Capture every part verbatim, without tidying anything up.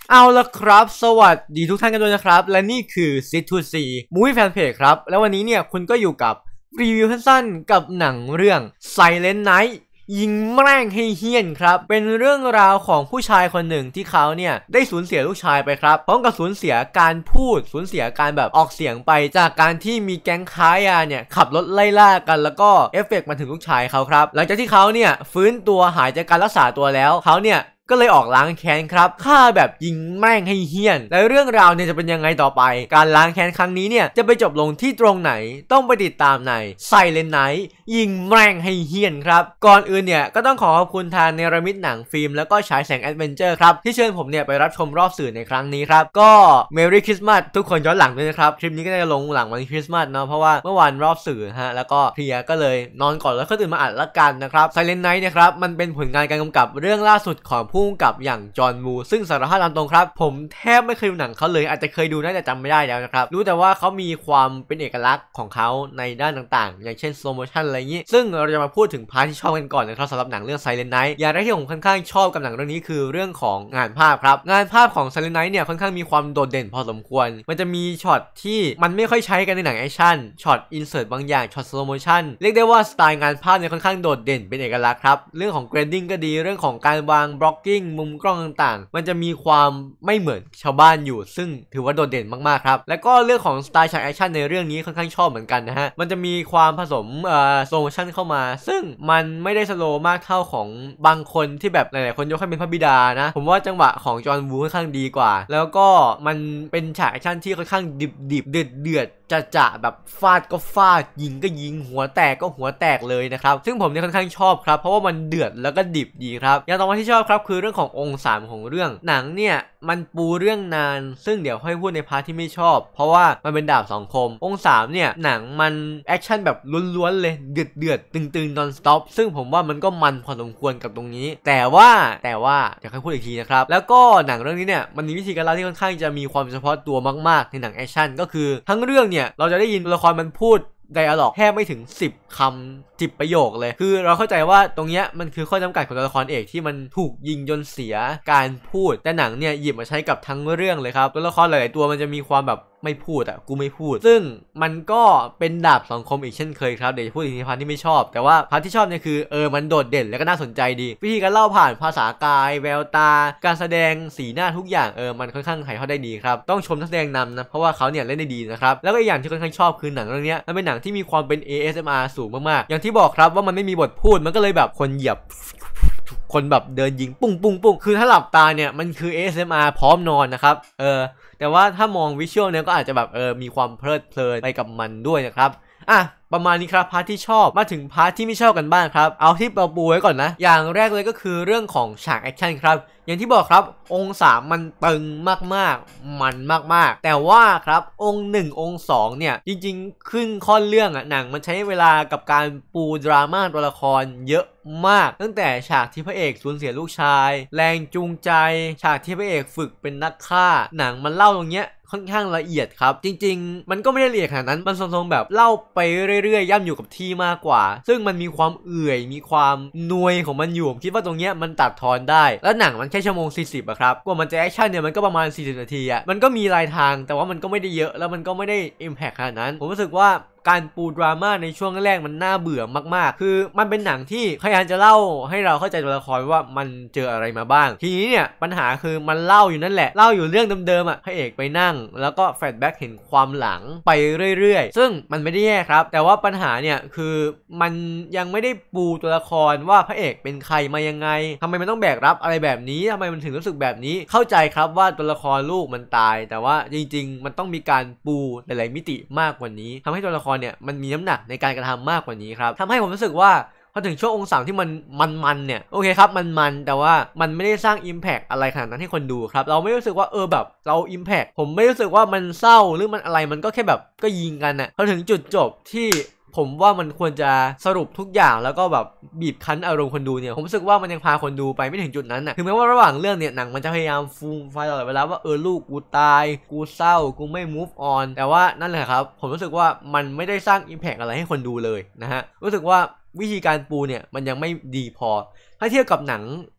เอาละครับสวัสดีทุกท่านกันด้วยนะครับและนี่คือ ซิท ทู ซี Movie Fan Page ครับแล้ววันนี้เนี่ยคุณก็อยู่กับรีวิวสั้นๆกับหนังเรื่อง Silent Night ยิงแม่งให้เฮี้ยนครับเป็นเรื่องราวของผู้ชายคนหนึ่งที่เขาเนี่ยได้สูญเสียลูกชายไปครับพร้อมกับสูญเสียการพูดสูญเสียการแบบออกเสียงไปจากการที่มีแก๊งค้ายาเนี่ยขับรถไล่ล่ากันแล้วก็เอฟเฟกต์มาถึงลูกชายเขาครับหลังจากที่เขาเนี่ยฟื้นตัวหายจากการรักษาตัวแล้วเขาเนี่ยก็เลยออกล้างแค้นครับฆ่าแบบยิงแม่งให้เฮี้ยนและเรื่องราวเนี่ยจะเป็นยังไงต่อไปการล้างแค้นครั้งนี้เนี่ยจะไปจบลงที่ตรงไหนต้องไปติดตามใน Silent Night ยิงแม่งให้เฮี้ยนครับก่อนอื่นเนี่ยก็ต้องขอขอบคุณทางเนรมิตหนังฟิล์มแล้วก็ฉายแสงแอดเวนเจอร์ครับที่เชิญผมเนี่ยไปรับชมรอบสื่อในครั้งนี้ครับก็ Merry Christmas ทุกคนย้อนหลังด้วยนะครับคลิปนี้ก็จะลงหลังวันคริสต์มาสเนาะเพราะว่าเมื่อวานรอบสื่อฮะแล้วก็เพลียก็เลยนอนก่อนแล้วก็ตื่นมาอัดละกันนะครับ Silent Night นะครับมันเป็นผลงานการกำกับเรื่องล่าสุดของผู้กำกับอย่างจอห์นวูซึ่งสารภาพตามตรงครับผมแทบไม่เคยดูหนังเขาเลยอาจจะเคยดูน่าจะจำไม่ได้แล้วนะครับรู้แต่ว่าเขามีความเป็นเอกลักษณ์ของเขาในด้านต่างๆอย่างเช่น slow motion อะไรอย่างนี้ซึ่งเราจะมาพูดถึงพาร์ทที่ชอบกันก่อนนะครับสำหรับหนังเรื่อง Silent Night อย่างแรกที่ผมค่อนข้างชอบกับหนังเรื่องนี้คือเรื่องของงานภาพครับงานภาพของ Silent Night เนี่ยค่อนข้างมีความโดดเด่นพอสมควรมันจะมีช็อตที่มันไม่ค่อยใช้กันในหนังแอคชั่นช็อตอินเสิร์ตบางอย่างช็อต slow motion เรียกได้ว่าสไตล์งานภาพเนี่ยค่อนข้างโดดเด่นเป็นเอกลักษณ์ครับเรื่องของ grading ก็ดีเรื่องของการวาง blocking มุมกล้องต่างๆมันจะมีความไม่เหมือนชาวบ้านอยู่ซึ่งถือว่าโดดเด่นมากๆครับแล้วก็เรื่องของสไตล์ฉากแอคชั่นในเรื่องนี้ค่อนข้างชอบเหมือนกันนะฮะมันจะมีความผสมเอ่อ slow motion เข้ามาซึ่งมันไม่ได้สโลว์มากเท่าของบางคนที่แบบหลายๆคนยกให้เป็นพระบิดานะผมว่าจังหวะของจอห์นวูค่อนข้างดีกว่าแล้วก็มันเป็นฉากแอคชั่นที่ค่อนข้างดิบๆเดือดๆจะจะแบบฟาดก็ฟาดยิงก็ยิงหัวแตกก็หัวแตกเลยนะครับซึ่งผมเนี่ยค่อนข้างชอบครับเพราะว่ามันเดือดแล้วก็ดิบดีครับอย่างต่อมาที่ชอบครับคือเรื่องขององค์สามของเรื่องหนังเนี่ยมันปูเรื่องนานซึ่งเดี๋ยวค่อยพูดในพาร์ทที่ไม่ชอบเพราะว่ามันเป็นดาบสองคมองค์สามเนี่ยหนังมันแอคชั่นแบบล้วนๆเลยเดือดเดือดตึงๆ non stop ซึ่งผมว่ามันก็มันพอสมควรกับตรงนี้แต่ว่าแต่ว่าเดี๋ยวค่อยพูดอีกทีนะครับแล้วก็หนังเรื่องนี้เนี่ยมันมีวิธีการเล่าที่ค่อนข้างจะมีความเฉพาะตัวมากๆในหนังแอคชั่นก็คือทั้งเรื่องเนี่ยเราจะได้ยินตัวละครมันพูดไดอะล็อกแค่ไม่ถึงสิบคำสิบประโยคเลยคือเราเข้าใจว่าตรงเนี้ยมันคือข้อจำกัดของตัวละครเอกที่มันถูกยิงจนเสียการพูดแต่หนังเนี่ยหยิบมาใช้กับทั้งเรื่องเลยครับตัวละครหลายๆตัวมันจะมีความแบบไม่พูดอ่ะกูไม่พูดซึ่งมันก็เป็นดาบสองคมอีกเช่นเคยครับเดี๋ยวจะพูดอีกทีพาร์ทที่ไม่ชอบแต่ว่าพาร์ทที่ชอบเนี่ยคือเออมันโดดเด่นแล้วก็น่าสนใจดีวิธีการเล่าผ่านภาษากายแววตาการแสดงสีหน้าทุกอย่างเออมันค่อนข้างถ่ายทอดได้ดีครับต้องชมนักแสดงนำนะเพราะว่าเขาเนี่ยเล่นได้ดีนะครับแล้วก็อีกอย่างที่ค่อนข้างชอบคือหนังเรื่องนี้มันเป็นหนังที่มีความเป็น เอ เอส เอ็ม อาร์ สูงมากๆอย่างที่บอกครับว่ามันไม่มีบทพูดมันก็เลยแบบคนเหยียบคนแบบเดินยิงปุ้งปุ้งปุ้งคือถ้าหลับตาเนี่ยมันคือ เอ เอส เอ็ม อาร์ พร้อมนอนนะครับเออแต่ว่าถ้ามองวิชวลเนี่ยก็อาจจะแบบเออมีความเพลิดเพลินไปกับมันด้วยนะครับอ่ะประมาณนี้ครับพาร์ทที่ชอบมาถึงพาร์ทที่ไม่ชอบกันบ้างครับเอาที่เราปูไว้ก่อนนะอย่างแรกเลยก็คือเรื่องของฉากแอคชั่นครับอย่างที่บอกครับองค์สามมันตึงมากๆมันมากๆแต่ว่าครับองค์หนึ่งองค์สองเนี่ยจริงๆขึ้นข้อเรื่องอ่ะหนังมันใช้เวลากับการปูดราม่าตัวละครเยอะมากตั้งแต่ฉากที่พระเอกสูญเสียลูกชายแรงจูงใจฉากที่พระเอกฝึกเป็นนักฆ่าหนังมันเล่าตรงเนี้ยค่อนข้างละเอียดครับจริงๆมันก็ไม่ได้ละเอียดขนาดนั้นมันทรงๆแบบเล่าไปเรื่อยๆย่ำอยู่กับที่มากกว่าซึ่งมันมีความเอื่อยมีความนวยของมันอยู่ผมคิดว่าตรงเนี้ยมันตัดทอนได้แล้วหนังมันแค่ชั่วโมงสี่สิบอะครับกว่ามันจะแอคชั่นเนี่ยมันก็ประมาณสี่สิบนาทีอะมันก็มีรายทางแต่ว่ามันก็ไม่ได้เยอะแล้วมันก็ไม่ได้อิมแพคขนาดนั้นผมรู้สึกว่าการปูดราม่าในช่วงแรกมันน่าเบื่อมากๆคือมันเป็นหนังที่พยายามจะเล่าให้เราเข้าใจตัวละครว่ามันเจออะไรมาบ้างทีนี้เนี่ยปัญหาคือมันเล่าอยู่นั่นแหละเล่าอยู่เรื่องเดิมๆอ่ะพระเอกไปนั่งแล้วก็แฟลชแบ็กเห็นความหลังไปเรื่อยๆซึ่งมันไม่ได้แย่ครับแต่ว่าปัญหาเนี่ยคือมันยังไม่ได้ปูตัวละครว่าพระเอกเป็นใครมายังไงทำไมมันต้องแบกรับอะไรแบบนี้ทำไมมันถึงรู้สึกแบบนี้เข้าใจครับว่าตัวละครลูกมันตายแต่ว่าจริงๆมันต้องมีการปูหลายๆมิติมากกว่านี้ทำให้ตัวละครเนี่ยมันมีน้ำหนักในการกระทำมากกว่านี้ครับทำให้ผมรู้สึกว่าพอถึงช่วงองค์สามที่มันมันๆเนี่ยโอเคครับมันมันแต่ว่ามันไม่ได้สร้าง Impact อะไรขนาดนั้นให้คนดูครับเราไม่รู้สึกว่าเออแบบเรา Impact ผมไม่รู้สึกว่ามันเศร้าหรือมันอะไรมันก็แค่แบบก็ยิงกันน่ะพอถึงจุดจบที่ผมว่ามันควรจะสรุปทุกอย่างแล้วก็แบบบีบคั้นอารมณ์คนดูเนี่ยผมรู้สึกว่ามันยังพาคนดูไปไม่ถึงจุดนั้นน่ะถึงแม้ว่าระหว่างเรื่องเนี่ยหนังมันจะพยายามฟูมไฟตลอดเวลาว่าเออลูกกูตายกูเศร้ากูไม่ move on แต่ว่านั่นแหละครับผมรู้สึกว่ามันไม่ได้สร้าง impact อะไรให้คนดูเลยนะฮะรู้สึกว่าวิธีการปูเนี่ยมันยังไม่ดีพอถ้าเทียบกับหนัง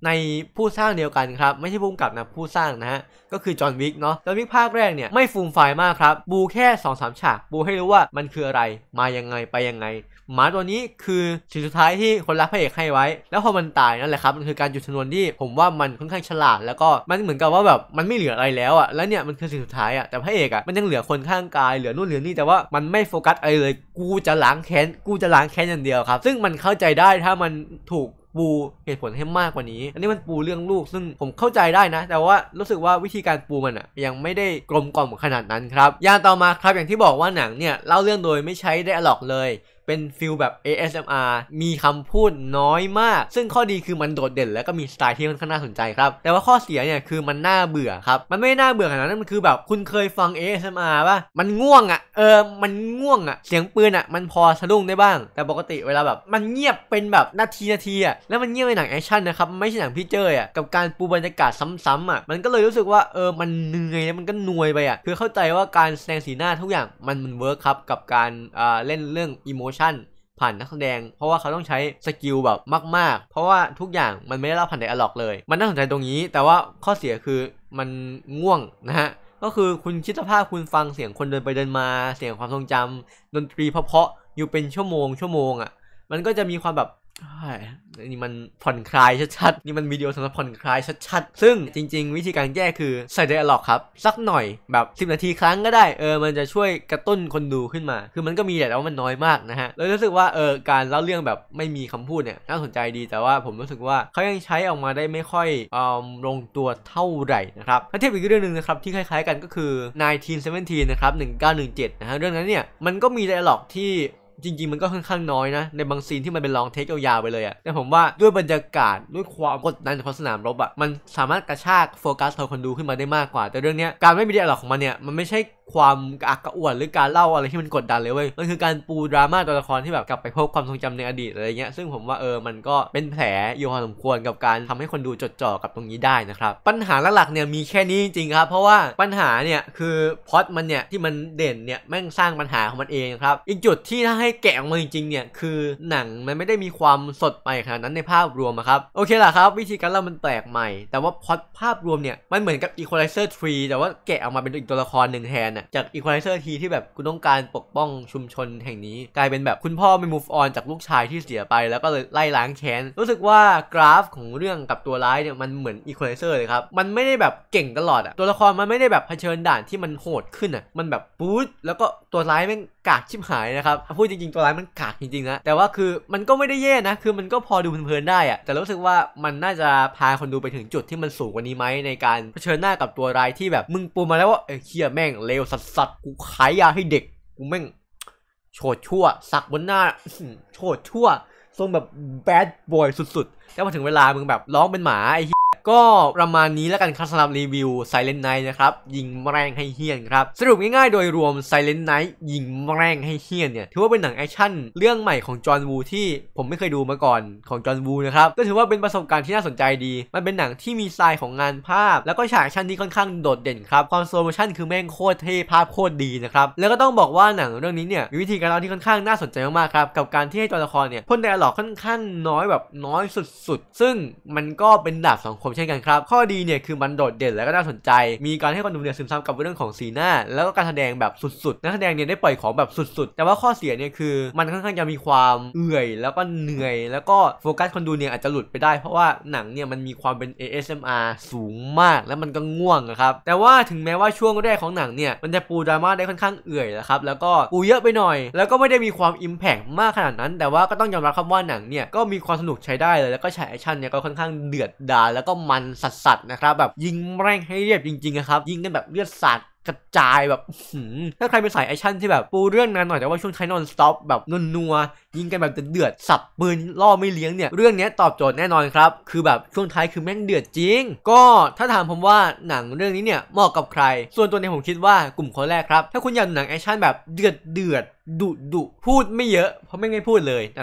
ในผู้สร้างเดียวกันครับไม่ใช่ผู้กำกับนะผู้สร้างนะฮะก็คือจอห์นวิกเนาะจอห์นวิกภาคแรกเนี่ยไม่ฟูมไฟมากครับปูแค่ สองสาม ฉากปูให้รู้ว่ามันคืออะไรมายังไงไปยังไงหมาตัวนี้คือสิ่งสุดท้ายที่คนรักพระเอกให้ไว้แล้วพอมันตายนั่นแหละครับมันคือการหยุดชนวนที่ผมว่ามันค่อนข้างฉลาดแล้วก็มันเหมือนกับว่าแบบมันไม่เหลืออะไรแล้วอ่ะแล้วเนี่ยมันคือสิ่งสุดท้ายอ่ะแต่พระเอกอ่ะมันยังเหลือคนข้างกายเหลือนู่นเหลือนี่แต่ว่ามันไม่โฟกัสอะไรเลยกูจะล้างแค้นกูจะล้างแค้นอย่างเดียวครับซึ่งมันเข้าใจได้ถ้ามันถูกปูเหตุผลให้มากกว่านี้อันนี้มันปูเรื่องลูกซึ่งผมเข้าใจได้นะแต่ว่ารู้สึกว่าวิธีการปูมันอ่ะยังไม่ได้กลมกล่อมขนาดนั้นครับอย่างต่อมาครับอย่างที่บอกว่าหนังเนี่ยเล่าเรื่องโดยไม่ใช้ไดอะล็อกเลยเป็นฟิลแบบ เอ เอส เอ็ม อาร์ มีคำพูดน้อยมากซึ่งข้อดีคือมันโดดเด่นแล้วก็มีสไตล์ที่ค่อนข้างน่าสนใจครับแต่ว่าข้อเสียเนี่ยคือมันน่าเบื่อครับมันไม่น่าเบื่อขนาดนั้นมันคือแบบคุณเคยฟัง เอ เอส เอ็ม อาร์ ป่ะมันง่วงอ่ะเออมันง่วงอ่ะเสียงปืนอ่ะมันพอสะดุ้งได้บ้างแต่ปกติเวลาแบบมันเงียบเป็นแบบนาทีนาทีอ่ะแล้วมันเงียบในหนังแอคชั่นนะครับไม่ใช่หนังพี่เจ้ยอ่ะกับการปูบรรยากาศซ้ำๆอ่ะมันก็เลยรู้สึกว่าเออมันเหนื่อยแล้วมันก็หน่วยไปอ่ะคือเข้าใจว่าการแสดงสีหน้าทุกอย่างมันมันเวิร์คครับกับการอ่าเล่นเรื่องอิโมชั่นผ่านนักแสดงเพราะว่าเขาต้องใช้สกิลแบบมากๆเพราะว่าทุกอย่างมันไม่ได้เล่าผ่านไดอะล็อกเลยมันน่าสนใจตรงนี้แต่ว่าข้อเสียคือมันง่วงนะฮะก็คือคุณคิดสภาพคุณฟังเสียงคนเดินไปเดินมาเสียงความทรงจำดนตรีเพาะๆอยู่เป็นชั่วโมงชั่วโมงอ่ะมันก็จะมีความแบบนี่มันผ่อนคลายชัดๆนี่มันวิดีโอสำหรับผ่อนคลายชัดๆซึ่งจริงๆวิธีการแก้คือใส่ไดอะล็อกครับสักหน่อยแบบสิบนาทีครั้งก็ได้เออมันจะช่วยกระตุ้นคนดูขึ้นมาคือมันก็มีแต่ว่ามันน้อยมากนะฮะเลยรู้สึกว่าเออการเล่าเรื่องแบบไม่มีคำพูดเนี่ยน่าสนใจดีแต่ว่าผมรู้สึกว่าเขายังใช้ออกมาได้ไม่ค่อยอ่าลงตัวเท่าไหร่นะครับถ้าเทียบอีกเรื่องนึงนะครับที่คล้ายๆกันก็คือหนึ่งพันเก้าร้อยสิบเจ็ดนะครับหนึ่งเก้าหนึ่งเจ็ดนะฮะเรื่องนั้นเนี่ยมันก็มีไดอะล็อกที่จริงๆมันก็ค่อนข้างน้อยนะในบางซีนที่มันเป็นลองเทคยาวๆไปเลยอะแต่ผมว่าด้วยบรรยากาศด้วยความกดดันของสนามรบอะมันสามารถกระชากโฟกัสของคนดูขึ้นมาได้มากกว่าแต่เรื่องนี้การไม่มีไดอะล็อกของมันเนี่ยมันไม่ใช่ความกระอักกระอ่วนหรือการเล่าอะไรที่มันกดดันเลยเว้ยมันคือการปูดราม่าตัวละครที่แบบกลับไปพบความทรงจำในอดีตอะไรเงี้ยซึ่งผมว่าเออมันก็เป็นแผลอยู่พอสมควรกับการทำให้คนดูจดจ่อกับตรงนี้ได้นะครับปัญหาหลักๆเนี่ยมีแค่นี้จริงๆครับเพราะว่าปัญหาเนี่ยคือพล็อตมันเนี่ยที่มันเด่นเนี่ยแม่งสร้างปัญหาของมันเองครับอีกจุดที่ถ้าให้แกะออกมาจริงๆเนี่ยคือหนังมันไม่ได้มีความสดใหม่ขนาดนั้นในภาพรวมครับโอเคล่ะครับวิธีการเล่ามันแปลกใหม่แต่ว่าพล็อตภาพรวมเนี่ยมันเหมือนกับ Equalizer ทรี แต่ว่าแกะออกมาเป็นอีกตัวละครหนึ่งแทนน่ะจาก Equalizer ทีที่แบบคุณต้องการปกป้องชุมชนแห่งนี้กลายเป็นแบบคุณพ่อไม่ move on จากลูกชายที่เสียไปแล้วก็เลยไล่ล้างแค้นรู้สึกว่ากราฟของเรื่องกับตัวร้ายเนี่ยมันเหมือน Equalizer เลยครับมันไม่ได้แบบเก่งตลอดอะตัวละครมันไม่ได้แบบเผชิญด่านที่มันโหดขึ้นอะมันแบบปุ๊บแล้วก็ตัวร้ายแม่งกากชิบหายนะครับพูดจริงๆตัวร้ายมันกากจริงๆนะแต่ว่าคือมันก็ไม่ได้แย่นะคือมันก็พอดูเพลินๆได้อะแต่รู้สึกว่ามันน่าจะพาคนดูไปถึงจุดที่มันสูงกว่านี้ไหมในการเผชิญหน้ากับตัวร้ายที่แบบมึงปูมาแล้วว่าเออเหี้ยแม่งเลวสัสๆกูขายยาให้เด็กกูแม่งโฉดชั่วสักบนหน้าโฉดชั่วทรงแบบแบดบอยสุดๆแต่พอถึงเวลามึงแบบร้องเป็นหมาไอ้ก็ประมาณนี้แล้วกันครับสำหรับรีวิว Silent Night นะครับยิงแรงให้เฮี้ยนครับสรุปง่ายๆโดยรวม Silent Night ยิงแรงให้เฮี้ยนเนี่ยถือว่าเป็นหนังแอคชั่นเรื่องใหม่ของจอห์นวูที่ผมไม่เคยดูมาก่อนของจอห์นวูนะครับก็ถือว่าเป็นประสบการณ์ที่น่าสนใจดีมันเป็นหนังที่มีสไตล์ของงานภาพแล้วก็ฉากแอคชั่นที่ค่อนข้างโดดเด่นครับความสโลว์โมชั่นคือแม่งโคตรเท่ภาพโคตรดีนะครับแล้วก็ต้องบอกว่าหนังเรื่องนี้เนี่ยมีวิธีการเล่าที่ค่อนข้างน่าสนใจมากๆครับกับการที่ให้ตัวละครเนี่ยพ่นไดอะล็อกค่อนข้างน้อยแบบน้อยสุดๆซึ่งมันก็เป็นดาบสองคมเช่นกันครับข้อดีเนี่ยคือมันโดดเด่นและก็น่าสนใจมีการให้คนดูเนี่ยซึมซับกับเรื่องของสีหน้าแล้วก็การแสดงแบบสุดๆนักแสดงเนี่ยได้ปล่อยของแบบสุดๆแต่ว่าข้อเสียเนี่ยคือมันค่อนข้างจะมีความเอื่อยแล้วก็เหนื่อยแล้วก็โฟกัสคนดูเนี่ยอาจจะหลุดไปได้เพราะว่าหนังเนี่ยมันมีความเป็น เอ เอส เอ็ม อาร์ สูงมากแล้วมันก็ง่วงนะครับแต่ว่าถึงแม้ว่าช่วงแรกของหนังเนี่ยมันจะปูดราม่าได้ค่อนข้างเอื่อยนะครับแล้วก็ปูเยอะไปหน่อยแล้วก็ไม่ได้มีความอิมแพคมากขนาดนั้นแต่ว่าก็ต้องยอมรับครับว่าหนังเนี่ยก็มีความสนุกใช้ได้เลยแล้วก็ฉากแอคชั่นเนี่ยก็ค่อนข้างเดือดดาลแล้วก็มันสัสๆนะครับแบบยิงแรงให้เรียบจริงๆนะครับยิงกันแบบเลือดสาดกระจายแบบถ้าใครเป็นสายแอคชั่นที่แบบปูเรื่องนั้นหน่อยแต่ว่าช่วงใช้นอนสต็อปแบบนัวๆยิงกันแบบเดือดสับปืนล่อไม่เลี้ยงเนี่ยเรื่องนี้ตอบโจทย์แน่นอนครับคือแบบช่วงท้ายคือแม่งเดือดจริงก็ถ้าถามผมว่าหนังเรื่องนี้เนี่ยเหมาะกับใครส่วนตัวเนี่ยผมคิดว่ากลุ่มคนแรกครับถ้าคุณอยากดูหนังแอคชั่นแบบเดือดเดือดดุดุพูดไม่เยอะเพราะไม่ไม่พูดเลยนะครับ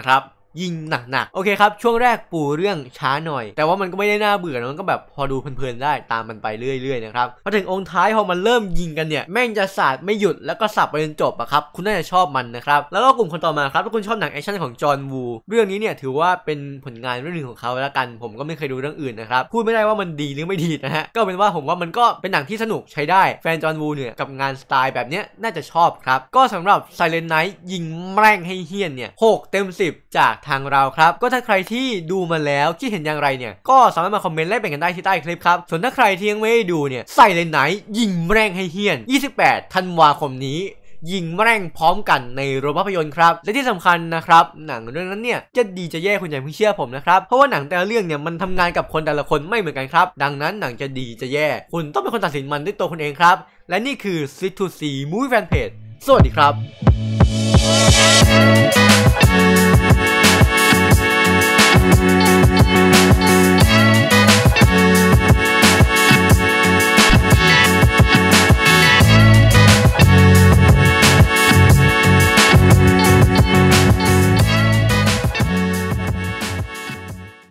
ยิงหนักๆโอเคครับช่วงแรกปูเรื่องช้าหน่อยแต่ว่ามันก็ไม่ได้น่าเบื่อนะมันก็แบบพอดูเพลินๆได้ตามมันไปเรื่อยๆนะครับพอถึงองค์ท้ายพอมันเริ่มยิงกันเนี่ยแม่งจะสาดไม่หยุดแล้วก็สับไปจนจบอะครับคุณน่าจะชอบมันนะครับแล้วก็กลุ่มคนต่อมาครับถ้าคุณชอบหนังแอคชั่นของจอห์นวูเรื่องนี้เนี่ยถือว่าเป็นผลงานเรื่องหนึ่งของเขาแล้วกันผมก็ไม่เคยดูเรื่องอื่นนะครับพูดไม่ได้ว่ามันดีหรือไม่ดีนะฮะก็เป็นว่าผมว่ามันก็เป็นหนังที่สนุกใช้ได้แฟนจอห์นวูเนี่ยกับงานสไตล์แบบนี้น่าจะชอบครับก็สำหรับ Silent Night ยิงแม่งให้เฮี้ยนเนี่ยหกเต็มสิบจากทางเราครับก็ถ้าใครที่ดูมาแล้วคิดเห็นอย่างไรเนี่ยก็สามารถมาคอมเมนต์แลกเปลี่ยนกันได้ที่ใต้คลิปครับส่วนถ้าใครที่ยังไม่ได้ดูเนี่ยSilent Night ยิงแม่งให้เฮี้ยนยี่สิบแปดธันวาคมนี้ยิงแม่งพร้อมกันในโรงภาพยนตร์ครับและที่สำคัญนะครับหนังเรื่องนั้นเนี่ยจะดีจะแย่คุณอย่าเพิ่งเชื่อผมนะครับเพราะว่าหนังแต่ละเรื่องเนี่ยมันทำงานกับคนแต่ละคนไม่เหมือนกันครับดังนั้นหนังจะดีจะแย่คุณต้องเป็นคนตัดสินมันด้วยตัวคุณเองครับและนี่คือ Sit to See Movie Fan Page สวัสดีครับ